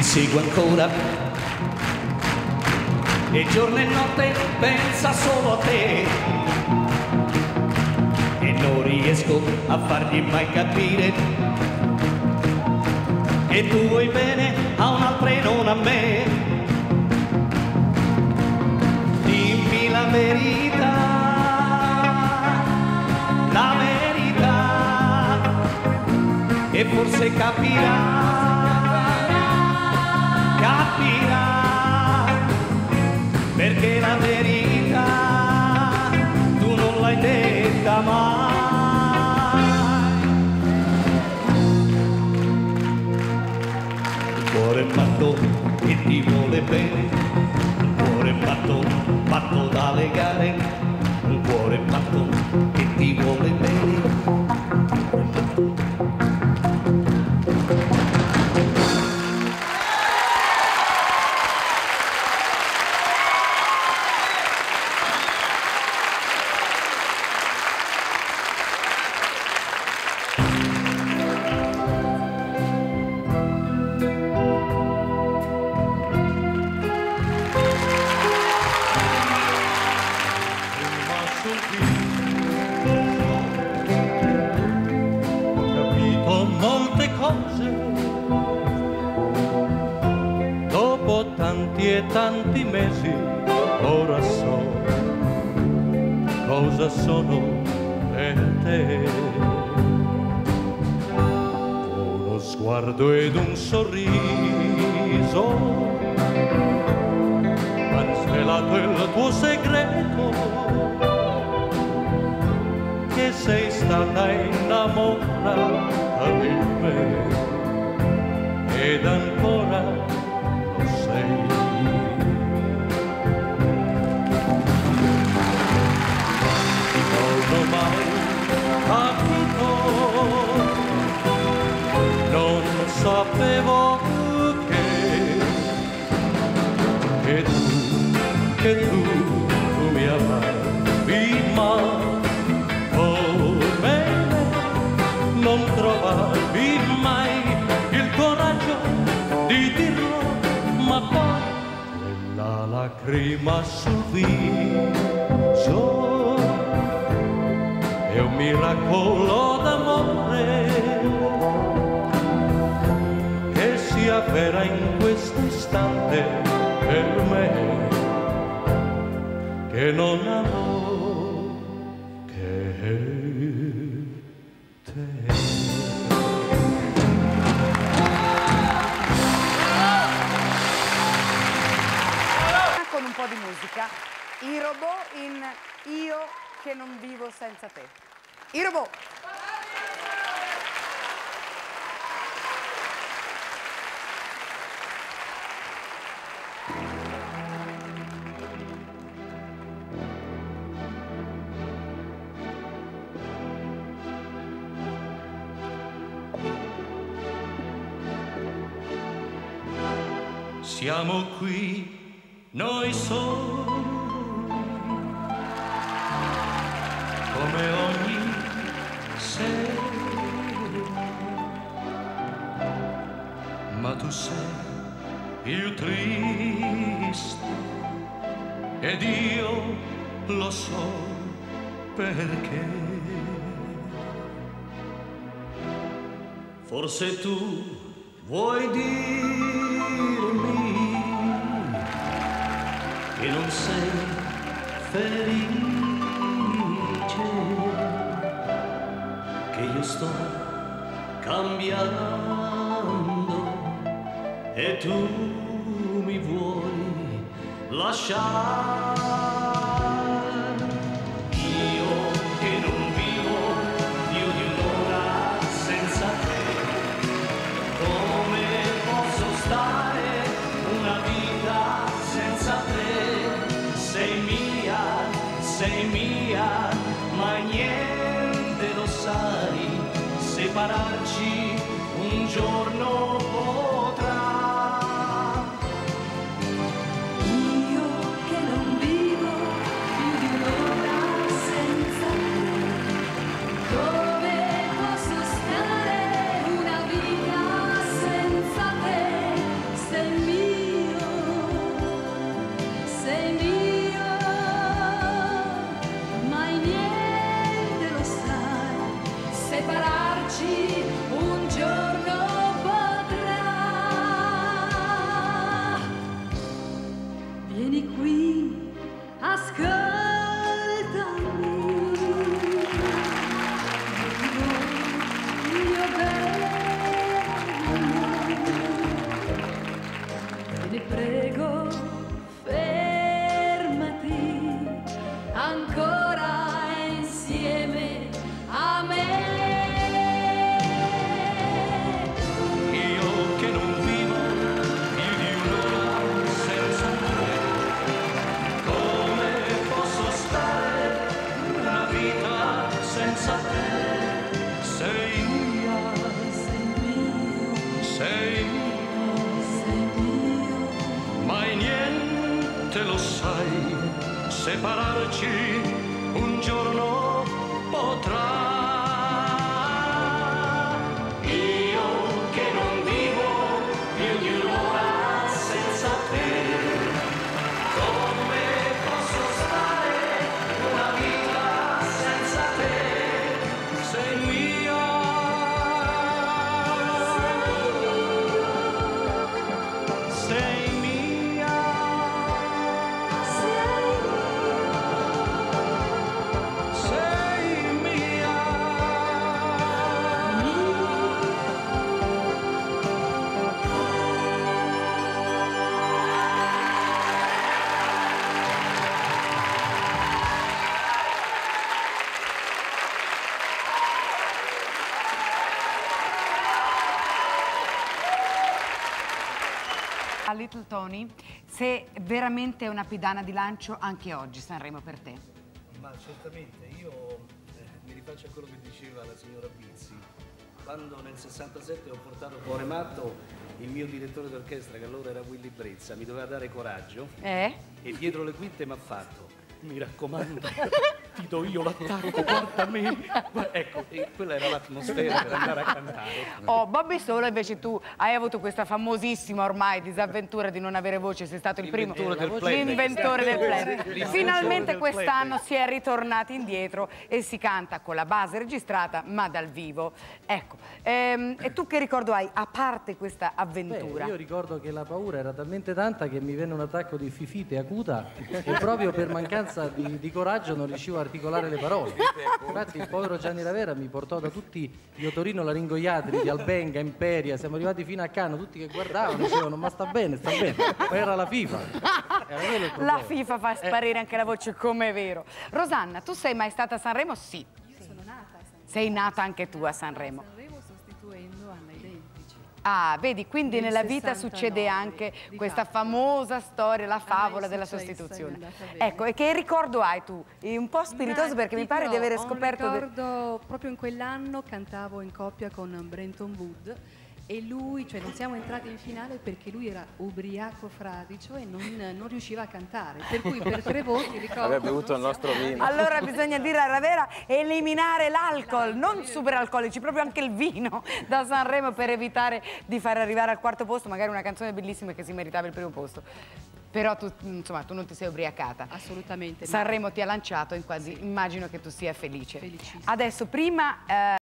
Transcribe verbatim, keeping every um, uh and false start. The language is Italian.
ti seguo ancora e giorno e notte pensa solo a te e non riesco a fargli mai capire che tu vuoi bene a un'altra e non a me. Dimmi la verità, la verità, e forse capirà, capirà, perché la verità tu non l'hai detta mai. Un cuore matto che ti vuole bene, un cuore matto, matto da legare, un cuore matto che ti vuole bene. Tanti mesi ora so cosa sono per te. Uno sguardo ed un sorriso han svelato il tuo segreto, che sei stata innamorata di me ed ancora lo sei. Non ho mai capito, non sapevo che, che tu, che tu, tu mi amavi, ma come non trovavi mai il coraggio di dirlo, ma poi quella lacrima sul viso è un miracolo d'amore che si avvera in questo istante per me, che non amo che te. Con un po' di musica, i robot in Io che non vivo senza te. I robot. Siamo qui noi soli, come ogni sera, ma tu sei più triste ed io lo so perché. Forse tu vuoi dirmi che non sei felice, che io sto cambiando e tu mi vuoi lasciare. Io che non vivo più di un'ora senza te, come posso stare una vita senza te? Sei mia, sei mia, ma niente lo sai, separarci un giorno potrà. Io che non vivo più di un'ora senza te, come posso stare una vita senza te? separarci un giorno potrà. Vieni qui, ascoltami, mio bello, te ne prego, fermati ancora insieme a me. Io che non vivo più di un'ora senza te, come posso stare una vita senza te? Sei mia, Sei mio, sei mia, sei mio. mai niente lo sai, separarci un giorno potrà. Io che non vivo più di un'ora senza te, come posso stare una vita senza te? Sei mia, sei mia, sei mia. A Little Tony, se veramente è una pedana di lancio anche oggi Sanremo per te. Ma certamente, io eh, mi rifaccio a quello che diceva la signora Pizzi. Quando nel sessantasette ho portato Cuore Matto, il mio direttore d'orchestra, che allora era Willy Brezza, mi doveva dare coraggio Eh? e dietro le quinte mi ha fatto: mi raccomando, ti do io l'attacco, guarda me. Gua- Ecco, e quella era l'atmosfera per andare a cantare. Oh, Bobby Solo, invece tu hai avuto questa famosissima ormai disavventura di non avere voce, sei stato il primo L'inventore del playback. l'inventore del playback. L'inventore Finalmente del quest'anno playback. si è ritornati indietro e si canta con la base registrata ma dal vivo. Ecco, ehm, e tu che ricordo hai, a parte questa avventura? Beh, io ricordo che la paura era talmente tanta che mi venne un attacco di fifite acuta e proprio per mancanza di, di coraggio non riuscivo a articolare le parole. Infatti il povero Gianni Ravera mi portò da tutti gli otorino-laringoiatri di Albenga, Imperia, siamo arrivati fino a Cano, tutti che guardavano dicevano ma sta bene, sta bene. Poi era la FIFA. Era quello il problema. La FIFA fa sparire anche la voce, come è vero. Rosanna, tu sei mai stata a Sanremo? Sì. Io sono nata a Sanremo. Sei nata anche tu a Sanremo. Sanremo sostituendo Anna Identici. Ah, vedi, quindi Nel nella vita sessantanove, succede anche di questa fatto. famosa storia, la A me favola è della successo, sostituzione. è andata bene. Ecco, e che ricordo hai tu? È un po' spiritoso Ma perché mi ti pare di dirò, avere ho un scoperto... de- ricordo proprio in quell'anno cantavo in coppia con Brenton Wood e lui, cioè non siamo entrati in finale perché lui era ubriaco fradicio e non, non riusciva a cantare, per cui per tre voti ricordo Aveva bevuto non il nostro siamo vino. andati. Allora bisogna dire a Ravera eliminare l'alcol, non superalcolici, proprio anche il vino da Sanremo per evitare di far arrivare al quarto posto magari una canzone bellissima che si meritava il primo posto. Però tu, insomma, tu non ti sei ubriacata. Assolutamente no. Sanremo ti ha lanciato e quasi immagino che tu sia felice. Felicissima. Adesso prima... eh,